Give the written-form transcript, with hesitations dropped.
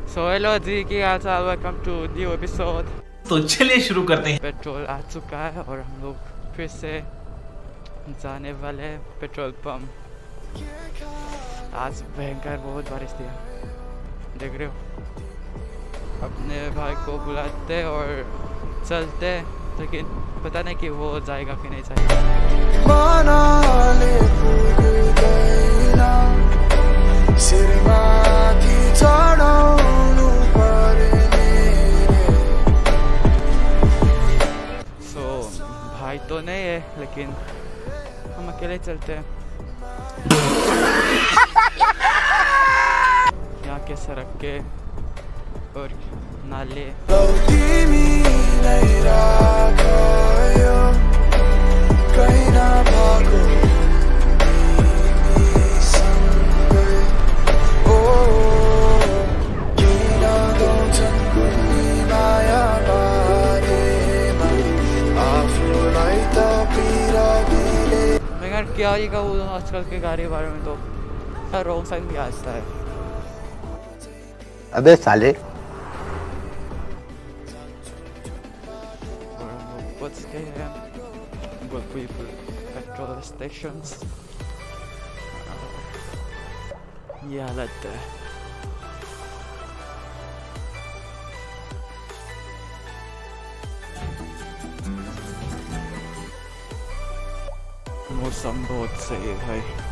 So hello जी, की हाल चाल, welcome to new episode. तो चलिए शुरू करते हैं। पेट्रोल आ चुका है और हम लोग फिर से जाने वाले हैं पेट्रोल पंप। आज भयंकर बहुत बारिश थी, देख रहे हो। अपने भाई को बुलाते और चलते, लेकिन पता नहीं कि वो जाएगा कि नहीं जाएगा। भाई तो नहीं है, लेकिन हम अकेले चलते हैं। यहाँ के सड़क के और नाले। क्या ही कहूँ आजकल के गाड़ी के बारे में, तो रॉन्ग साइड भी आता है। अबे साले पेट्रोल स्टेशन ये हालत है। मौसम बहुत सही है भाई।